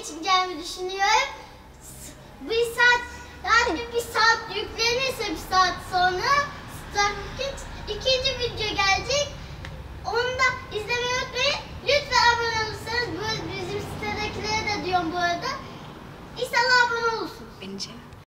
geçeceğimi düşünüyorum. Bir saat yüklenirse bir saat sonra ikinci video gelecek. Onu da izlemeyi unutmayın. Lütfen abone olursanız, bizim sitedekilere de diyorum bu arada. İnşallah abone olursunuz. Bence.